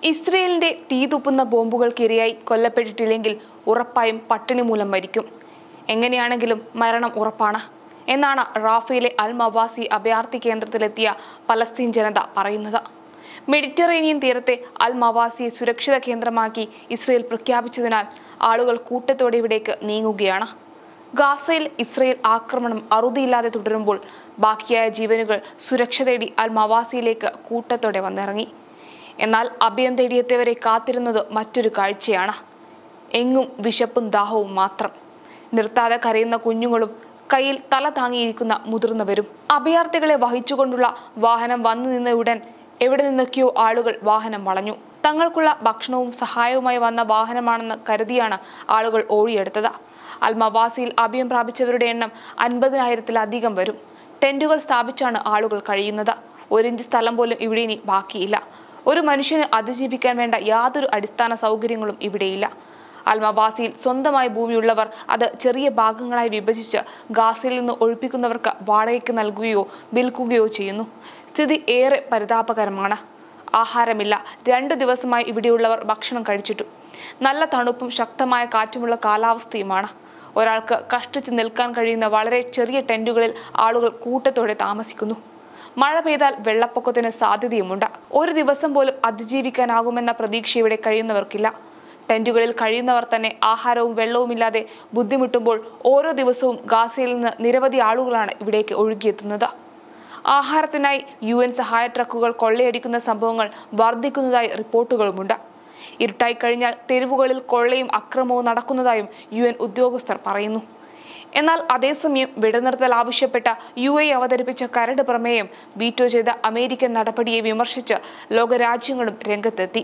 ഇസ്രയേലിന്റെ തീതുപ്പുന്ന ബോംബുകൾക്കിരയായി കൊല്ലപ്പെട്ടിട്ടില്ലെങ്കിൽ ഉറപ്പായും പട്ടിണി മൂലം മരിക്കും. എങ്ങനെയാണെങ്കിലും മരണം ഉറപ്പാണ് എന്നാണ് റാഫയിലെ അൽ മവാസി അഭയാർത്ഥി കേന്ദ്രത്തിലെത്തിയ പലസ്തീൻ ജനത പറയുന്നത്. മെഡിറ്ററേനിയൻ തീരത്തെ അൽ മവാസിയെ സുരക്ഷിത കേന്ദ്രമാക്കി ഇസ്രയേൽ പ്രഖ്യാപിച്ചതിനാൽ ആളുകൾ കൂട്ടത്തോടെ ഇവിടേക്ക് നീങ്ങുകയാണ്. ഗാസയിൽ ഇസ്രയേൽ ആക്രമണം അറുതിയില്ലാതെ തുടരുമ്പോൾ ബാക്കിയായ ജീവനുകൾ സുരക്ഷ തേടി അൽ മവാസിയിലേക്ക് കൂട്ടത്തോടെ വന്നിറങ്ങി. എന്നാൽ അഭയം തേടിയെത്തിയവരെ കാത്തിരുന്നത് മറ്റൊരു കാഴ്ചയാണ്. എങ്ങും വിശപ്പും ദാഹവും മാത്രം. നിർത്താതെ കരയുന്ന കുഞ്ഞുങ്ങളും കയ്യിൽ തല താങ്ങിയിരിക്കുന്ന മുതിർന്നവരും. അഭയാർത്ഥികളെ വഹിച്ചുകൊണ്ടുള്ള വാഹനം വന്നു നിന്ന ഉടൻ എവിടെ നിന്നൊക്കെയോ ആളുകൾ വാഹനം വളഞ്ഞു. തങ്ങൾക്കുള്ള ഭക്ഷണവും സഹായവുമായി വന്ന വാഹനമാണെന്ന് കരുതിയാണ് ആളുകൾ ഓടിയെടുത്തത്. അൽ മവാസിയിൽ അഭയം പ്രാപിച്ചവരുടെ എണ്ണം 50,000-ലധികം വരും. ടെന്റുകൾ സ്ഥാപിച്ചാണ് ആളുകൾ കഴിയുന്നത്. 1 ഇഞ്ച് സ്ഥലം പോലും ഇവിടെ ഇനി ബാക്കിയില്ല. ഒരു മനുഷ്യന് അതിജീവിക്കാൻ വേണ്ട യാതൊരു അടിസ്ഥാന സൗകര്യങ്ങളും ഇവിടെയില്ല. അൽ മവാസിയിൽ സ്വന്തമായി ഭൂമിയുള്ളവർ അത് ചെറിയ ഭാഗങ്ങളായി വിഭജിച്ച് ഗാസയിൽ നിന്ന് ഒഴിപ്പിക്കുന്നവർക്ക് വാടകയ്ക്ക് നൽകുകയോ വിൽക്കുകയോ ചെയ്യുന്നു. സ്ഥിതി ഏറെ പരിതാപകരമാണ്. ആഹാരമില്ല. 2 ദിവസമായി ഇവിടെയുള്ളവർ ഭക്ഷണം കഴിച്ചിട്ടു. നല്ല തണുപ്പും ശക്തമായ കാറ്റുമുള്ള കാലാവസ്ഥയുമാണ്. ഒരാൾക്ക് കഷ്ടിച്ച് നിൽക്കാൻ കഴിയുന്ന വളരെ ചെറിയ ടെന്റുകളിൽ ആളുകൾ കൂട്ടത്തോടെ താമസിക്കുന്നു. മഴ പെയ്താൽ വെള്ളപ്പൊക്കത്തിന് സാധ്യതയുമുണ്ട്. 1 ദിവസം പോലും അതിജീവിക്കാനാകുമെന്ന പ്രതീക്ഷ ഇവിടെ കഴിയുന്നവർക്കില്ല. ടെന്റുകളിൽ കഴിയുന്നവർ തന്നെ ആഹാരവും വെള്ളവുമില്ലാതെ ബുദ്ധിമുട്ടുമ്പോൾ ഓരോ ദിവസവും ഗാസയിൽ നിന്ന് നിരവധി ആളുകളാണ് ഇവിടേക്ക് ഒഴുകിയെത്തുന്നത്. ആഹാരത്തിനായി UN സഹായ ട്രക്കുകൾ കൊള്ളയടിക്കുന്ന സംഭവങ്ങൾ വർദ്ധിക്കുന്നതായി റിപ്പോർട്ടുകളുമുണ്ട്. ഇരുട്ടായി കഴിഞ്ഞാൽ തെരുവുകളിൽ കൊള്ളയും അക്രമവും നടക്കുന്നതായും UN ഉദ്യോഗസ്ഥർ പറയുന്നു. എന്നാൽ അതേസമയം വെടിനിർത്തൽ ആവശ്യപ്പെട്ട UAE അവതരിപ്പിച്ച കരട് പ്രമേയം വീറ്റോ ചെയ്ത അമേരിക്കൻ നടപടിയെ വിമർശിച്ച് ലോകരാജ്യങ്ങളും രംഗത്തെത്തി.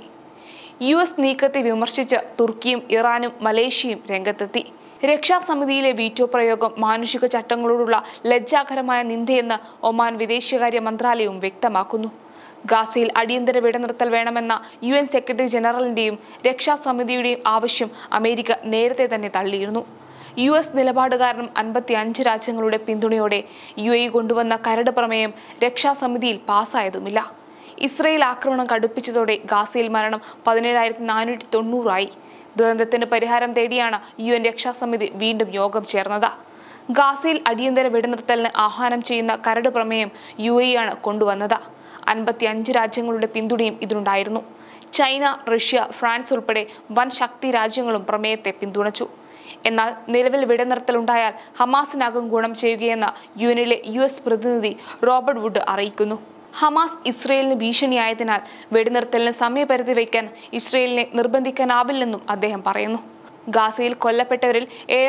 US നീക്കത്തെ വിമർശിച്ച് തുർക്കിയും ഇറാനും മലേഷ്യയും രംഗത്തെത്തി. രക്ഷാസമിതിയിലെ വീറ്റോ പ്രയോഗം മാനുഷിക ചട്ടങ്ങളോടുള്ള ലജ്ജാകരമായ നിന്ദയെന്ന് ഒമാൻ വിദേശകാര്യ മന്ത്രാലയവും വ്യക്തമാക്കുന്നു. ഗാസയിൽ അടിയന്തര വെടിനിർത്തൽ വേണമെന്ന UN സെക്രട്ടറി ജനറലിന്റെയും രക്ഷാസമിതിയുടെയും ആവശ്യം അമേരിക്ക നേരത്തെ തന്നെ തള്ളിയിരുന്നു. US നിലപാട് കാരണം 55 രാജ്യങ്ങളുടെ പിന്തുണയോടെ UAE കൊണ്ടുവന്ന കരട് പ്രമേയം രക്ഷാസമിതിയിൽ പാസ്സായതുമില്ല. ഇസ്രയേൽ ആക്രമണം കടുപ്പിച്ചതോടെ ഗാസയിൽ മരണം 17,490 ആയി. ദുരന്തത്തിന് പരിഹാരം തേടിയാണ് UN രക്ഷാസമിതി വീണ്ടും യോഗം ചേർന്നത്. ഗാസയിൽ അടിയന്തര വെടിനിർത്തലിന് ആഹ്വാനം ചെയ്യുന്ന കരട് പ്രമേയം UAE ആണ് കൊണ്ടുവന്നത്. 55 രാജ്യങ്ങളുടെ പിന്തുണയും ഇതിനുണ്ടായിരുന്നു. ചൈന, റഷ്യ, ഫ്രാൻസ് ഉൾപ്പെടെ വൻ ശക്തി രാജ്യങ്ങളും പ്രമേയത്തെ പിന്തുണച്ചു. എന്നാൽ നിലവിൽ വെടിനിർത്തലുണ്ടായാൽ ഹമാസിനാകും ഗുണം ചെയ്യുകയെന്ന് UNലെ US പ്രതിനിധി റോബർട്ട് വുഡ് അറിയിക്കുന്നു. ഹമാസ് ഇസ്രയേലിന് ഭീഷണിയായതിനാൽ വെടിനിർത്തലിന് സമയപരിധി വയ്ക്കാൻ ഇസ്രയേലിനെ നിർബന്ധിക്കാനാവില്ലെന്നും അദ്ദേഹം പറയുന്നു. ഗാസയിൽ കൊല്ലപ്പെട്ടവരിൽ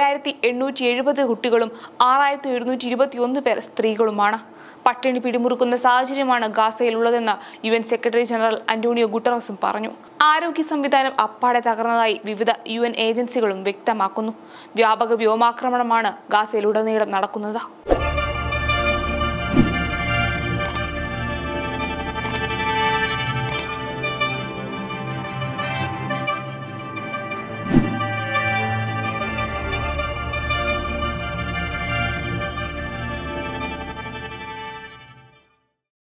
7,870 കുട്ടികളും 6,721 പേർ സ്ത്രീകളുമാണ്. പട്ടിണി പിടിമുറുക്കുന്ന സാഹചര്യമാണ് ഗാസയിലുള്ളതെന്ന് UN സെക്രട്ടറി ജനറൽ അന്റോണിയോ ഗുട്ടറസും പറഞ്ഞു. ആരോഗ്യ സംവിധാനം അപ്പാടെ തകർന്നതായി വിവിധ UN ഏജൻസികളും വ്യക്തമാക്കുന്നു. വ്യാപക വ്യോമാക്രമണമാണ് ഗാസയിലുടനീളം നടക്കുന്നത്.